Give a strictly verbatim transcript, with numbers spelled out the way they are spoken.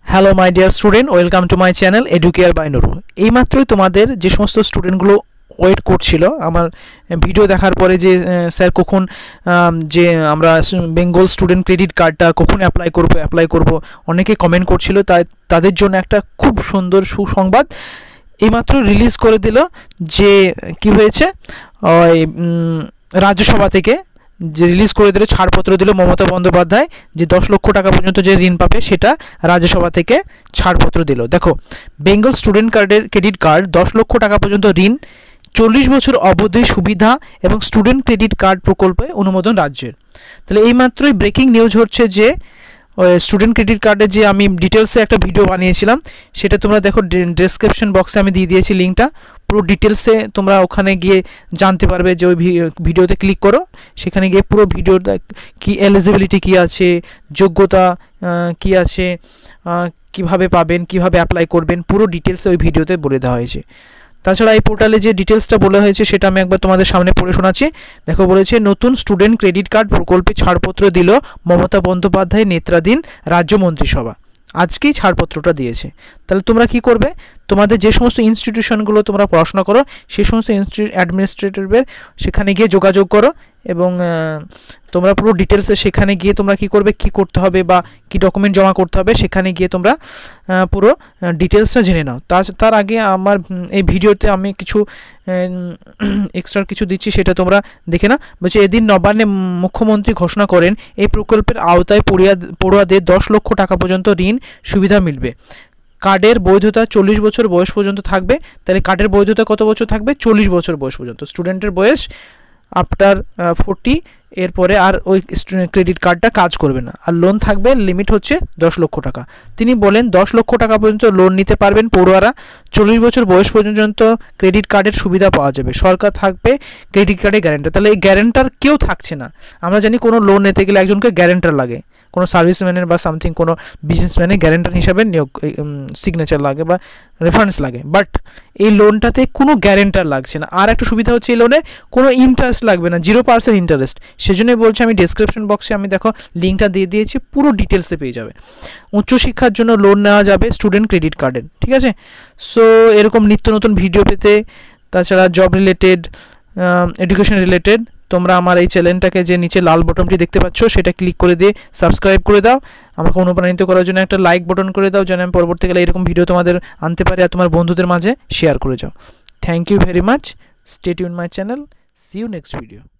Hello my dear student, welcome to my channel Educare by Nuru. এইমাত্রই তোমাদের যে সমস্ত স্টুডেন্টগুলো ওয়েট করছিল আমার ভিডিও দেখার পরে যে স্যার কখন যে আমরা বেঙ্গল স্টুডেন্ট ক্রেডিট কার্ডটা কখন অ্যাপ্লাই করব অ্যাপ্লাই করব অনেকে কমেন্ট করছিল, তাই তাদের জন্য একটা খুব সুন্দর সুসংবাদ এইমাত্র রিলিজ করে দিল যে কি হয়েছে, ওই রাজ্যসভা থেকে যে রিলিজ করে দিল, ছাড়পত্র দিল মমতা বন্দ্যোপাধ্যায় যে দশ লক্ষ টাকা পর্যন্ত যে ঋণ পাবে সেটা রাজ্যসভা থেকে ছাড়পত্র দিল। দেখো, বেঙ্গল স্টুডেন্ট কার্ডের ক্রেডিট কার্ড দশ লক্ষ টাকা পর্যন্ত ঋণ, চল্লিশ বছর অবধি সুবিধা এবং স্টুডেন্ট ক্রেডিট কার্ড প্রকল্পে অনুমোদন রাজ্যের। তাহলে এইমাত্রই ব্রেকিং নিউজ হচ্ছে যে স্টুডেন্ট ক্রেডিট কার্ডের যে আমি ডিটেলসে একটা ভিডিও বানিয়েছিলাম সেটা তোমরা দেখো, ডেসক্রিপশন বক্সে আমি দিয়ে দিয়েছি লিঙ্কটা, পুরো ডিটেলসে তোমরা ওখানে গিয়ে জানতে পারবে। যে ওই ভিডিওতে ক্লিক করো, সেখানে গিয়ে পুরো ভিডিওটা কি এলিজিবিলিটি কী আছে, যোগ্যতা কী আছে, কিভাবে পাবেন, কিভাবে অ্যাপ্লাই করবেন, পুরো ডিটেলসে ওই ভিডিওতে বলে দেওয়া হয়েছে। তাছাড়া এই পোর্টালে যে ডিটেলসটা বলা হয়েছে সেটা আমি একবার তোমাদের সামনে পড়ে শোনাচ্ছি। দেখো, বলেছে নতুন স্টুডেন্ট ক্রেডিট কার্ড প্রকল্পে ছাড়পত্র দিল মমতা বন্দ্যোপাধ্যায় নেতৃত্বাধীন রাজ্য মন্ত্রিসভা। আজকেই ছাড়পত্রটা দিয়েছে। তাহলে তোমরা কি করবে, তোমাদের যে সমস্ত ইনস্টিটিউশনগুলো তোমরা পড়াশোনা করো সেই সমস্ত ইনস্টিটিউট অ্যাডমিনিস্ট্রেটরের সেখানে গিয়ে যোগাযোগ করো এবং তোমরা পুরো ডিটেলসে সেখানে গিয়ে তোমরা কি করবে, কি করতে হবে বা কি ডকুমেন্ট জমা করতে হবে সেখানে গিয়ে তোমরা পুরো ডিটেলসটা জেনে নাও। তা তার আগে আমার এই ভিডিওতে আমি কিছু এক্সট্রা কিছু দিচ্ছি, সেটা তোমরা দেখে না। বলছে এদিন নবান্নে মুখ্যমন্ত্রী ঘোষণা করেন এই প্রকল্পের আওতায় পড়ুয়া পড়ুয়াদের দশ লক্ষ টাকা পর্যন্ত ঋণ সুবিধা মিলবে। কার্ডের বৈধতা চল্লিশ বছর বয়স পর্যন্ত থাকবে। তাহলে কার্ডের বৈধতা কত বছর থাকবে? চল্লিশ বছর বয়স পর্যন্ত। স্টুডেন্টের বয়স আফটার ফোরটি এরপরে আর ওই ক্রেডিট কার্ডটা কাজ করবে না। আর লোন থাকবে, লিমিট হচ্ছে দশ লক্ষ টাকা। তিনি বলেন দশ লক্ষ টাকা পর্যন্ত লোন নিতে পারবেন পড়ুয়ারা। চল্লিশ বছর বয়স পর্যন্ত ক্রেডিট কার্ডের সুবিধা পাওয়া যাবে। সরকার থাকবে ক্রেডিট কার্ডের গ্যারেন্টার। তাহলে এই গ্যারেন্টার কেউ থাকছে না। আমরা জানি কোনো লোন নিতে গেলে একজনকে গ্যারেন্টার লাগে, কোনো সার্ভিসম্যানের বা সামথিং কোনো বিজনেসম্যানের গ্যারেন্টার হিসাবে নিয়োগ সিগনেচার লাগে বা রেফারেন্স লাগে। বাট এই লোনটাতে কোনো গ্যারেন্টার লাগছে না। আর একটা সুবিধা হচ্ছে এই লোনে কোনো ইন্টারেস্ট লাগবে না, জিরো পার্সেন্ট ইন্টারেস্ট। সেজন্যই বলছি আমি ডেসক্রিপশন বক্সে আমি দেখো লিঙ্কটা দিয়ে দিয়েছি, পুরো ডিটেলসে পেয়ে যাবে। উচ্চশিক্ষার জন্য লোন নেওয়া যাবে স্টুডেন্ট ক্রেডিট কার্ডের, ঠিক আছে। সো এরকম নিত্য নতুন ভিডিও পেতে, তাছাড়া জব রিলেটেড, এডুকেশন রিলেটেড, তোমরা আমার এই চ্যানেলটাকে যে নিচে লাল বটনটি দেখতে পাচ্ছ সেটা ক্লিক করে দিয়ে সাবস্ক্রাইব করে দাও। আমাকে অনুপ্রাণিত করার জন্য একটা লাইক বটন করে দাও, যেন আমি পরবর্তীকালে এরকম ভিডিও তোমাদের আনতে পারি আর তোমার বন্ধুদের মাঝে শেয়ার করে যাও। Thank you very much. Stay tune my channel. See you next video.